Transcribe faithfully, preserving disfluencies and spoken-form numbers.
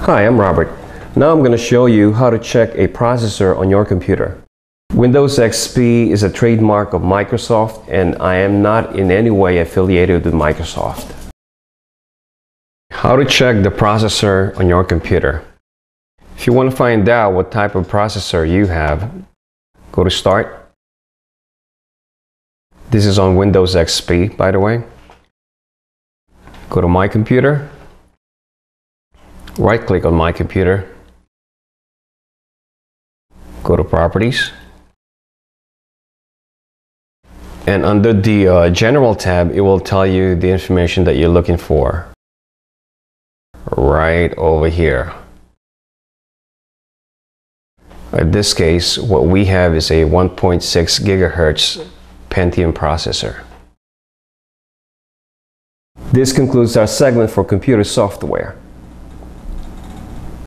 Hi, I'm Robert. Now I'm going to show you how to check a processor on your computer. Windows X P is a trademark of Microsoft, and I am not in any way affiliated with Microsoft. How to check the processor on your computer. If you want to find out what type of processor you have, go to Start. This is on Windows X P, by the way. Go to My Computer. Right click on My Computer. Go to Properties. And under the uh, General tab, it will tell you the information that you're looking for. Right over here. In this case, what we have is a one point six gigahertz Pentium processor. This concludes our segment for computer software.